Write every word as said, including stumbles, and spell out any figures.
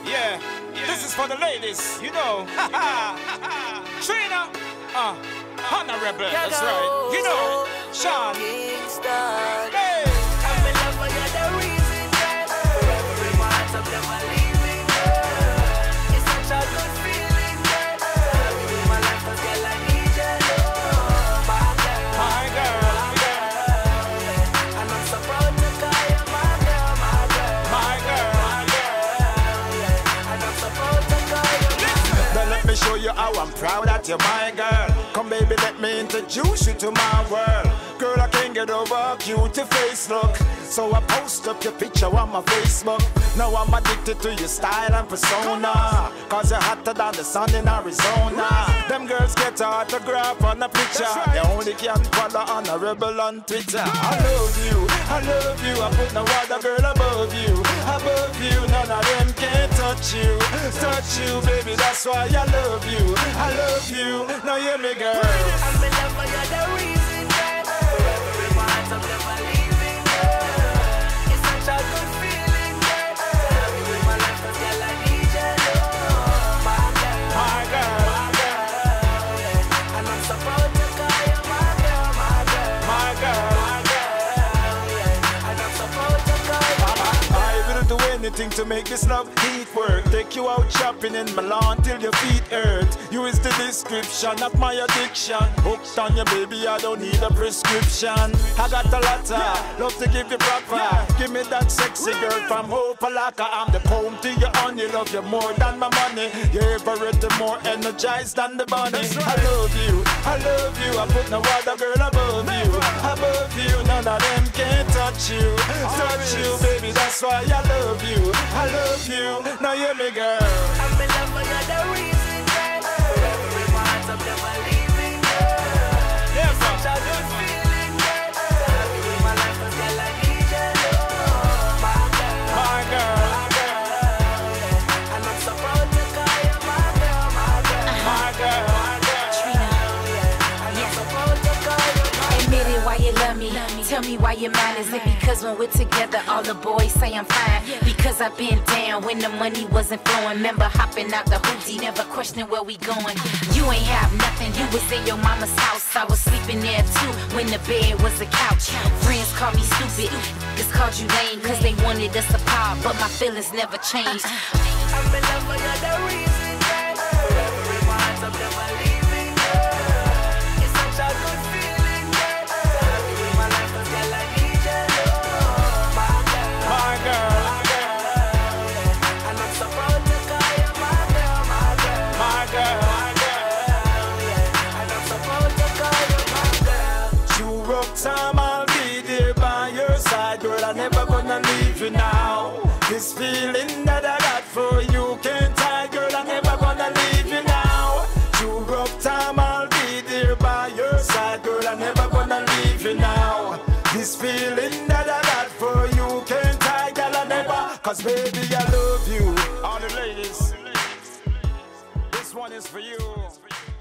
Yeah, this is for the ladies, you know. Trina, uh, honorable, that's right. You know, Sean. Hey. I'm in love with you, the reason, girl. Every month of them are leaving, girl. It's such a good feeling, girl. My life was girl, I need you, love. My girl, My girl, my girl. And I'm so proud to call you my girl, my girl. My girl, my girl. And I'm so proud to call you my girl. Then let me show you how I'm proud that you're my girl. Come baby, let me introduce you to my world. Girl, I can't get over a cute face look. So I post up your picture on my Facebook. Now I'm addicted to your style and persona. Cause you're hotter than the sun in Arizona. Them girls get an autograph on a picture. They only can follow honorable on Twitter. I love you, I love you. I put no other girl above you. Above you, none of them can touch you. Touch you, baby, that's why I love you. I love you, now hear me, girl. I'm in love with you, the reason, girl. Every month of them are leaving, girl. It's such a good feeling, girl. My life was girl, I need you, love. My girl, My girl, my girl. And I'm so proud to call you my girl, my girl. my girl. My girl. And I'm so proud to call you my girl. I will do anything to make this love heat work. Take you out shopping in Milan till your feet hurt. You is the description of my addiction. Hooked on you, baby, I don't need a prescription. I got a lot of love to give you proper. Give me that sexy girl from Hopalaka. I'm the comb to your honey. Love you more than my money. You're ever more energized than the bunny. I love you, I love you. I put no other girl above you. Above you, none of them can touch you. Touch you, baby, that's why I love you. I love you, now hear me, girl. I'm in love with you, the reason, girl. Every month of them are leaving, girl. Yeah, Such a good feeling, girl. My life was girl, I need you, love. My girl, my girl, my girl. And I'm so proud to call you my girl, my girl. my girl, my girl. Trina, And I'm so proud to call you my girl. admit it, why you love me. Tell me why you're mine. Is it because when we're together, all the boys say I'm fine? Because I've been down when the money wasn't flowing. Remember hopping out the hoopty, never questioning where we going. You ain't have nothing, you was in your mama's house. I was sleeping there too when the bed was a couch. Friends called me stupid, just called you lame, cause they wanted us apart, but my feelings never changed. I'm in love with you, the reason, girl. Every month of them are leaving, girl. It's such a good feeling, girl. My life was girl, I need you, love. My girl, My girl, my girl. And I'm so proud to call you my girl, my girl. my girl, my girl. And I'm so proud to call you my girl. You rock time, I'll be there by your side, girl. I'm never gonna leave you now. This feeling that I got for you can't hide, girl. I'm never gonna leave you now. You rock time, I'll be there by your side, girl. I'm never gonna leave you now. This feeling that I got for you can't hide, girl. I never, cause baby, I love you. All the ladies, this one is for you.